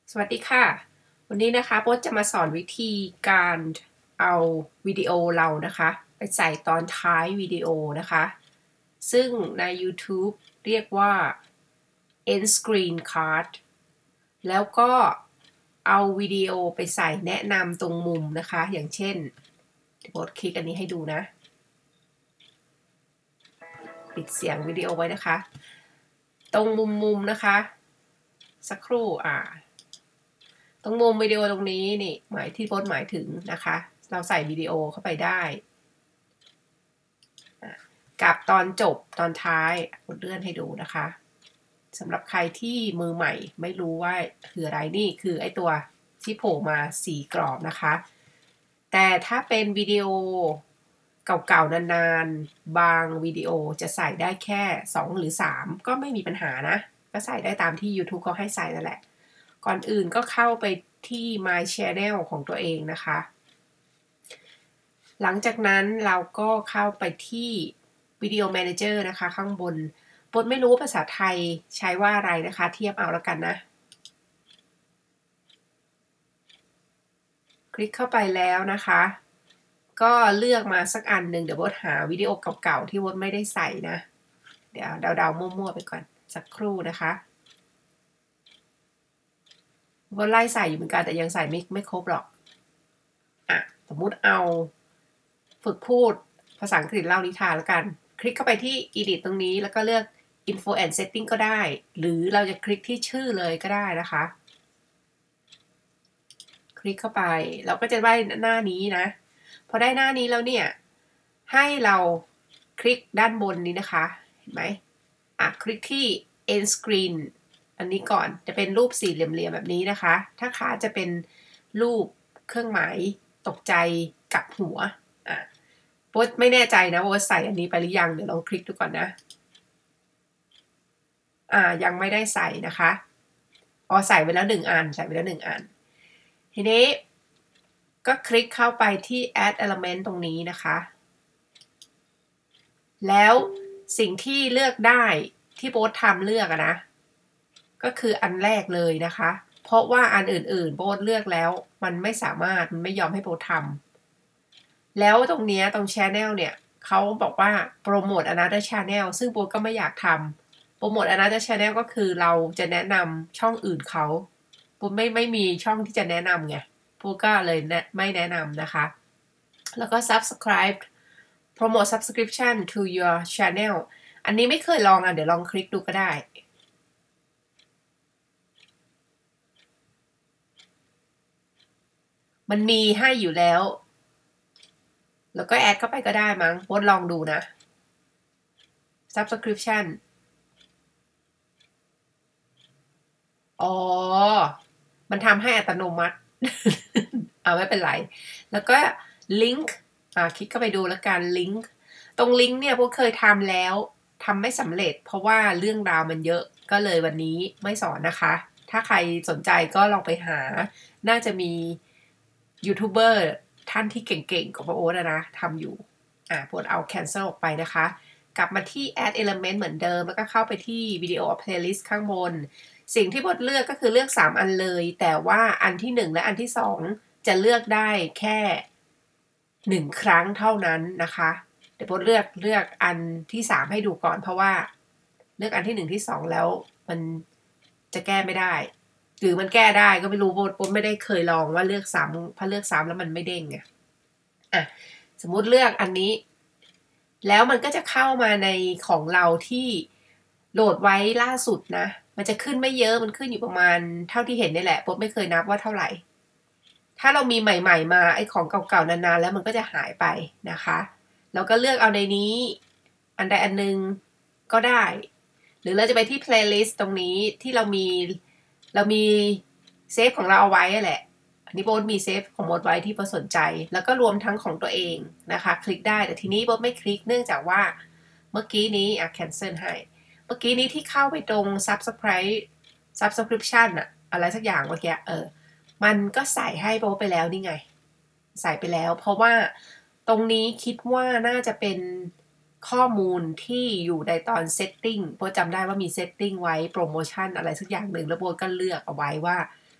สวัสดีค่ะวันนี้นะคะโบ๊ทจะมาสอนวิธีการเอาวิดีโอเรานะคะไปใส่ตอนท้ายวิดีโอนะคะซึ่งใน YouTube เรียกว่า end screen card แล้วก็เอาวิดีโอไปใส่แนะนำตรงมุมนะคะอย่างเช่นโบ๊ทคลิกอันนี้ให้ดูนะปิดเสียงวิดีโอไว้นะคะตรงมุมนะคะสักครู่ตรงมุมวิดีโอตรงนี้นี่หมายที่โพสต์หมายถึงนะคะเราใส่วิดีโอเข้าไปได้กับตอนจบตอนท้ายเลื่อนให้ดูนะคะสำหรับใครที่มือใหม่ไม่รู้ว่าคืออะไรนี่คือไอตัวที่โผล่มา4กรอบนะคะแต่ถ้าเป็นวิดีโอเก่าๆนานๆบางวิดีโอจะใส่ได้แค่2หรือ3ก็ไม่มีปัญหานะก็ใส่ได้ตามที่ YouTube เขาให้ใส่นั่นแหละก่อนอื่นก็เข้าไปที่ My Channel ของตัวเองนะคะหลังจากนั้นเราก็เข้าไปที่วิดีโอ Manager นะคะข้างบนบทไม่รู้ภาษาไทยใช้ว่าอะไรนะคะเทียบเอาแล้วกันนะคลิกเข้าไปแล้วนะคะก็เลือกมาสักอันหนึ่งเดี๋ยวบทหาวิดีโอเก่าๆที่บทไม่ได้ใส่นะเดี๋ยวเดาๆมั่วๆไปก่อนสักครู่นะคะบทไล่ใส่อยู่เหมือนกันแต่ยังใส่ไม่ครบหรอกสมมุติเอาฝึกพูดภาษาอังกฤษเล่านิทานแล้วกันคลิกเข้าไปที่ Edit ตรงนี้แล้วก็เลือก Info and Setting ก็ได้หรือเราจะคลิกที่ชื่อเลยก็ได้นะคะคลิกเข้าไปเราก็จะได้หน้านี้นะพอได้หน้านี้แล้วเนี่ยให้เราคลิกด้านบนนี้นะคะเห็นไหมคลิกที่ End Screen อันนี้ก่อนจะเป็นรูปสี่เหลี่ยมๆแบบนี้นะคะถ้าขาจะเป็นรูปเครื่องหมายตกใจกับหัวโบ๊ทไม่แน่ใจนะว่าใส่อันนี้ไปหรือยังเดี๋ยวลองคลิกดูก่อนนะยังไม่ได้ใส่นะคะใส่ไปแล้ว1 อันใส่ไปแล้ว1 อันทีนี้ก็คลิกเข้าไปที่ add element ตรงนี้นะคะแล้วสิ่งที่เลือกได้ที่โบ๊ททำเลือกนะก็คืออันแรกเลยนะคะเพราะว่าอันอื่นๆโบ๊ทเลือกแล้วมันไม่สามารถมันไม่ยอมให้โบ๊ททำแล้วตรงนี้ตรง channel เนี่ยเขาบอกว่าโปรโมท another channel ซึ่งโบ๊ทก็ไม่อยากทำโปรโมท another channel ก็คือเราจะแนะนำช่องอื่นเขาโบ๊ทไม่มีช่องที่จะแนะนำไงโบ๊ทก็เลยไม่แนะนำนะคะแล้วก็ subscribe promote subscription to your channel อันนี้ไม่เคยลองเดี๋ยวลองคลิกดูก็ได้มันมีให้อยู่แล้วแล้วก็แอดเข้าไปก็ได้มั้งโพสลองดูนะ subscription มันทำให้อัตโนมัติ ไม่เป็นไรแล้วก็ลิงก์คลิกเข้าไปดูแล้วกันลิงก์ตรงลิงก์เนี่ยพวกเคยทำแล้วทำไม่สำเร็จเพราะว่าเรื่องราวมันเยอะก็เลยวันนี้ไม่สอนนะคะถ้าใครสนใจก็ลองไปหาน่าจะมียูทูบเบอร์ท่านที่เก่งๆของพระโอ๊ตนะทำอยู่พวกเอา cancel ออกไปนะคะกลับมาที่ add element เหมือนเดิมแล้วก็เข้าไปที่วิดีโอ playlist ข้างบนสิ่งที่บดเลือกก็คือเลือก3 อันเลยแต่ว่าอันที่1และอันที่2จะเลือกได้แค่1 ครั้งเท่านั้นนะคะเดี๋ยวบดเลือกอันที่3ให้ดูก่อนเพราะว่าเลือกอันที่1ที่2แล้วมันจะแก้ไม่ได้หรือมันแก้ได้ก็ไม่รู้บดไม่ได้เคยลองว่าเลือกซ้ำพอเลือกซ้ำแล้วมันไม่เด้งไงสมมุติเลือกอันนี้แล้วมันก็จะเข้ามาในของเราที่โหลดไว้ล่าสุดนะมันจะขึ้นไม่เยอะมันขึ้นอยู่ประมาณเท่าที่เห็นนี่แหละโป๊ไม่เคยนับว่าเท่าไหร่ถ้าเรามีใหม่ๆมาไอ้ของเก่าๆนานๆแล้วมันก็จะหายไปนะคะเราก็เลือกเอาในนี้อันใดอันหนึ่งก็ได้หรือเราจะไปที่ playlist ตรงนี้ที่เรามีเซฟของเราเอาไว้แหละอันนี้โบ๊ทมีเซฟของโบ๊ทไว้ที่โบ๊ทสนใจแล้วก็รวมทั้งของตัวเองนะคะคลิกได้แต่ทีนี้โบ๊ทไม่คลิกเนื่องจากว่าเมื่อกี้นี้cancel ให้เมื่อกี้นี้ที่เข้าไปตรง subscription อะไรสักอย่างเมื่อกี้มันก็ใส่ให้โบ๊ทไปแล้วนี่ไงใส่ไปแล้วเพราะว่าตรงนี้คิดว่าน่าจะเป็นข้อมูลที่อยู่ในตอน setting โบ๊ทจำได้ว่ามี setting ไว้โปรโมชั่นอะไรสักอย่างหนึ่งแล้วโบ๊ทก็เลือกเอาไว้ว่า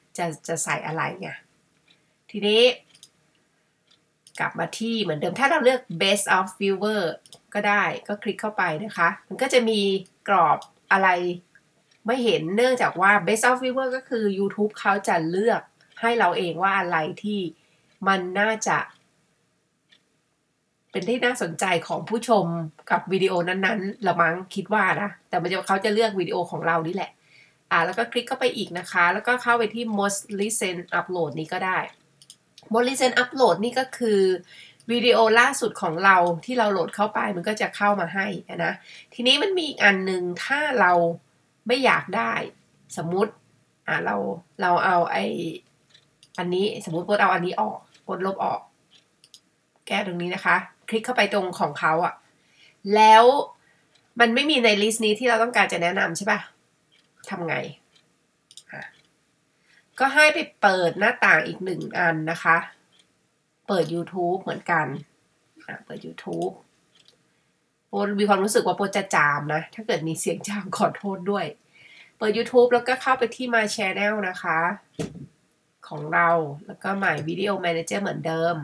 จะใส่อะไรไงทีนี้กลับมาที่เหมือนเดิมถ้าเราเลือก best of viewer ก็ได้ก็คลิกเข้าไปนะคะมันก็จะมีกรอบอะไรไม่เห็นเนื่องจากว่า best of viewer ก็คือ YouTube เขาจะเลือกให้เราเองว่าอะไรที่มันน่าจะเป็นที่น่าสนใจของผู้ชมกับวิดีโอนั้นๆละมั้งคิดว่านะแต่เขาจะเลือกวิดีโอของเรานี่แหละแล้วก็คลิกเข้าไปอีกนะคะแล้วก็เข้าไปที่ most recent upload นี้ก็ได้ most recent upload นี่ก็คือวิดีโอล่าสุดของเราที่เราโหลดเข้าไปมันก็จะเข้ามาให้นะทีนี้มันมีอีกอันหนึ่งถ้าเราไม่อยากได้สมมุติเราเอาอันนี้สมมุติโพสเอาอันนี้ออกโพสลบออกแก้ตรงนี้นะคะคลิกเข้าไปตรงของเขาแล้วมันไม่มีในลิสต์นี้ที่เราต้องการจะแนะนำใช่ปะทำไงก็ให้ไปเปิดหน้าต่างอีกหนึ่งอันนะคะเปิด YouTube เหมือนกันเปิด YouTube โปรมีความรู้สึกว่าโปรจะจามนะถ้าเกิดมีเสียงจามขอโทษด้วยเปิด YouTube แล้วก็เข้าไปที่ My Channel นะคะของเราแล้วก็ My Video Manager เหมือนเดิม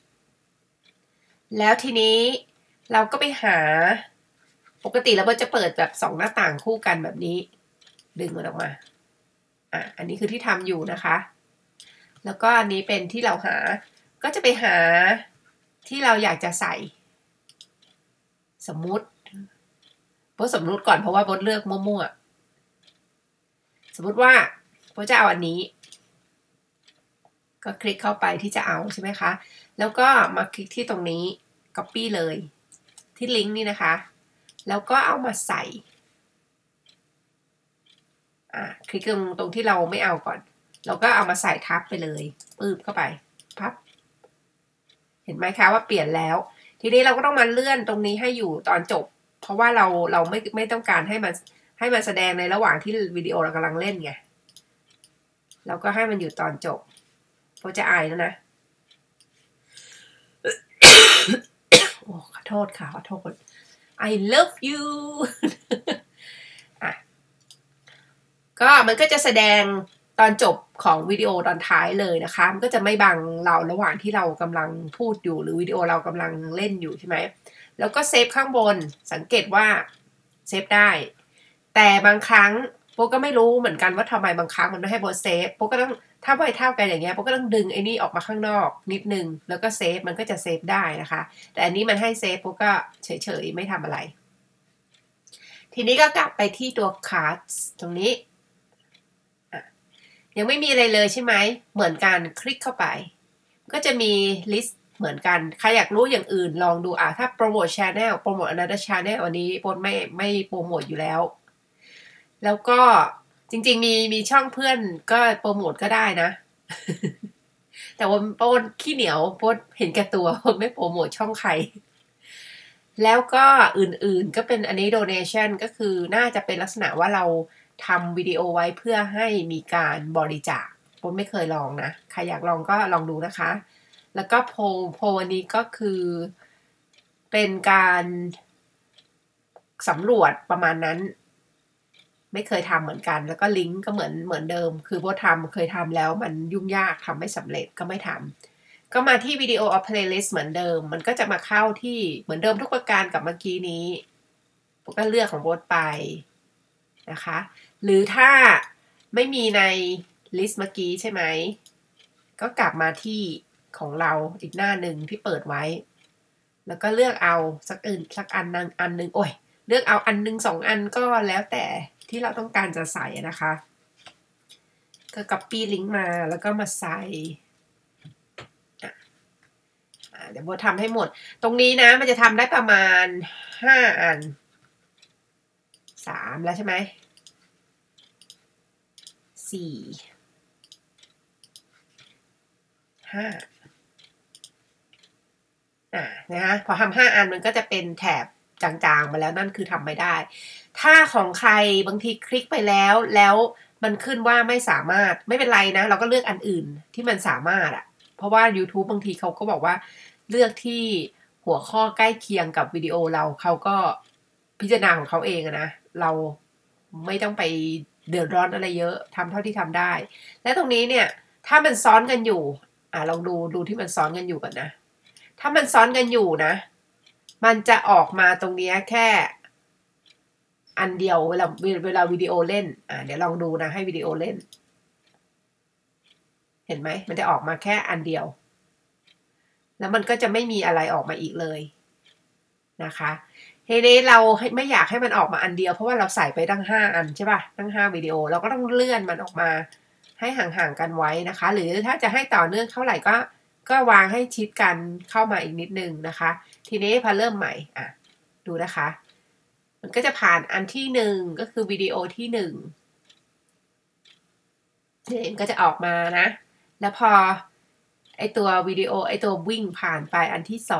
แล้วทีนี้เราก็ไปหาปกติเราจะเปิดแบบ2หน้าต่างคู่กันแบบนี้ดึงมันออกมาอันนี้คือที่ทำอยู่นะคะแล้วก็อันนี้เป็นที่เราหาก็จะไปหาที่เราอยากจะใส่สมมุติโบสมมุติก่อนเพราะว่าโบเลือกมั่วๆสมมุติว่าโบจะเอาอันนี้ก็คลิกเข้าไปที่จะเอาใช่ไหมคะแล้วก็มาคลิกที่ตรงนี้ copy เลยที่ลิงก์นี่นะคะแล้วก็เอามาใส่คลิกตรงที่เราไม่เอาก่อนเราก็เอามาใส่ทับไปเลยปื๊บเข้าไปพับเห็นไหมคะว่าเปลี่ยนแล้วทีนี้เราก็ต้องมาเลื่อนตรงนี้ให้อยู่ตอนจบเพราะว่าเราไม่ต้องการให้มันแสดงในระหว่างที่วิดีโอเรากำลังเล่นไงเราก็ให้มันอยู่ตอนจบเพราะจะอายแล้วนะโอ้ขอโทษค่ะขอโทษ I love you ก็มันก็จะแสดงตอนจบของวิดีโอตอนท้ายเลยนะคะมันก็จะไม่บังเราระหว่างที่เรากำลังพูดอยู่หรือวิดีโอเรากำลังเล่นอยู่ใช่ไหมแล้วก็เซฟข้างบนสังเกตว่าเซฟได้แต่บางครั้งโปก็ไม่รู้เหมือนกันว่าทำไมบางครั้งมันไม่ให้โปเซฟโปก็ต้องถ้าไว้เท่ากันอย่างเงี้ยโปก็ต้องดึงไอ้นี่ออกมาข้างนอกนิดนึงแล้วก็เซฟมันก็จะเซฟได้นะคะแต่อันนี้มันให้เซฟโปก็เฉยๆไม่ทำอะไรทีนี้ก็กลับไปที่ตัว cards ตรงนี้ยังไม่มีอะไรเลยใช่ไหมเหมือนกันคลิกเข้าไปก็จะมีลิสต์เหมือนกันใครอยากรู้อย่างอื่นลองดูถ้าโปรโมท Channel โปรโมท another channel อันนี้โปรไม่โปรโมทอยู่แล้วแล้วก็จริงๆมีช่องเพื่อนก็โปรโมทก็ได้นะแต่ว่าโปรขี้เหนียวโปรเห็นแก่ตัวไม่โปรโมทช่องใครแล้วก็อื่นๆก็เป็นอันนี้ donation ก็คือน่าจะเป็นลักษณะว่าเราทำวิดีโอไว้เพื่อให้มีการบริจาคผมไม่เคยลองนะใครอยากลองก็ลองดูนะคะแล้วก็โพลวันนี้ก็คือเป็นการสำรวจประมาณนั้นไม่เคยทำเหมือนกันแล้วก็ลิงก์ก็เหมือนเดิมคือพอเคยทำแล้วมันยุ่งยากทำไม่สำเร็จก็ไม่ทำก็มาที่วิดีโอเอาเพลย์ลิสต์เหมือนเดิมมันก็จะมาเข้าที่เหมือนเดิมทุกประการกับเมื่อกี้นี้ผมก็เลือกของโบสไปนะคะหรือถ้าไม่มีในลิสต์เมื่อกี้ใช่ไหมก็กลับมาที่ของเราอีกหน้าหนึ่งที่เปิดไว้แล้วก็เลือกเอาสักอันนึงโอ้ยเลือกเอาอันนึง2 อันก็แล้วแต่ที่เราต้องการจะใส่นะคะก็ copy ลิงก์มาแล้วก็มาใส่เดี๋ยวโบทำให้หมดตรงนี้นะมันจะทำได้ประมาณ5 อัน3แล้วใช่ไหม4 5นะคะพอทำ5 อันมันก็จะเป็นแถบจางๆมาแล้วนั่นคือทำไม่ได้ถ้าของใครบางทีคลิกไปแล้วมันขึ้นว่าไม่สามารถไม่เป็นไรนะเราก็เลือกอันอื่นที่มันสามารถเพราะว่า YouTube บางทีเขาก็บอกว่าเลือกที่หัวข้อใกล้เคียงกับวิดีโอเราเขาก็พิจารณาของเขาเองนะเราไม่ต้องไปเดือดร้อนอะไรเยอะทำเท่าที่ทำได้ และตรงนี้เนี่ยถ้ามันซ้อนกันอยู่ลองดูที่มันซ้อนกันอยู่ก่อนนะถ้ามันซ้อนกันอยู่นะมันจะออกมาตรงนี้แค่อันเดียวเวลาวิดีโอเล่นเดี๋ยวลองดูนะให้วิดีโอเล่นเห็นไหมมันจะออกมาแค่อันเดียวแล้วมันก็จะไม่มีอะไรออกมาอีกเลยนะคะทีนี้เราไม่อยากให้มันออกมาอันเดียวเพราะว่าเราใส่ไปตั้ง5อันใช่ป่ะตั้ง5วิดีโอเราก็ต้องเลื่อนมันออกมาให้ห่างๆกันไว้นะคะหรือถ้าจะให้ต่อเนื่องเท่าไหร่ก็วางให้ชิดกันเข้ามาอีกนิดนึงนะคะทีนี้พอเริ่มใหม่ดูนะคะมันก็จะผ่านอันที่1ก็คือวิดีโอที่1เนี่ยก็จะออกมานะแล้วพอไอตัววิดีโอไอตัววิ่งผ่านไปอันที่2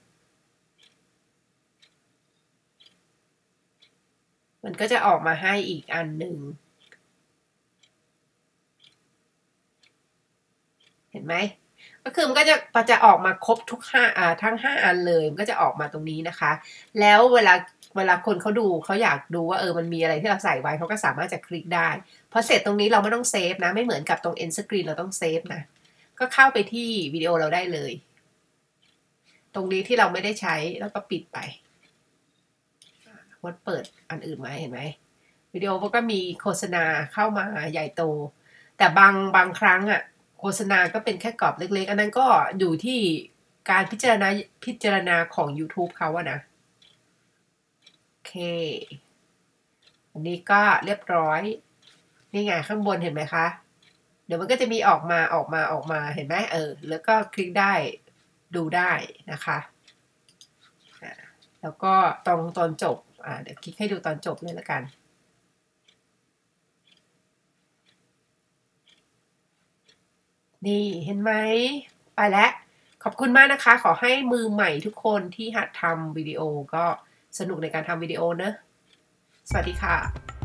มันก็จะออกมาให้อีกอันหนึ่งเห็นไหมก็คือมันก็จะออกมาครบทุกทั้ง5อันเลยมันก็จะออกมาตรงนี้นะคะแล้วเวลาคนเขาดูเขาอยากดูว่ามันมีอะไรที่เราใส่ไว้เขาก็สามารถจะคลิกได้พอเสร็จตรงนี้เราไม่ต้องเซฟนะไม่เหมือนกับตรง end screen เราต้องเซฟนะก็เข้าไปที่วิดีโอเราได้เลยตรงนี้ที่เราไม่ได้ใช้แล้วก็ปิดไปวัดเปิดอันอื่นมาเห็นไหมวิดีโอก็มีโฆษณาเข้ามาใหญ่โตแต่บางครั้งโฆษณาก็เป็นแค่กรอบเล็กๆอันนั้นก็อยู่ที่การพิจารณาของ YouTube เขานะโอเคอันนี้ก็เรียบร้อยนี่ไงข้างบนเห็นไหมคะเดี๋ยวมันก็จะมีออกมาเห็นไหมแล้วก็คลิกได้ดูได้นะคะแล้วก็ตอนจบเดี๋ยวคลิกให้ดูตอนจบเลยละกันนี่เห็นไหมไปแล้วขอบคุณมากนะคะขอให้มือใหม่ทุกคนที่หัดทำวิดีโอก็สนุกในการทำวิดีโอเนอะสวัสดีค่ะ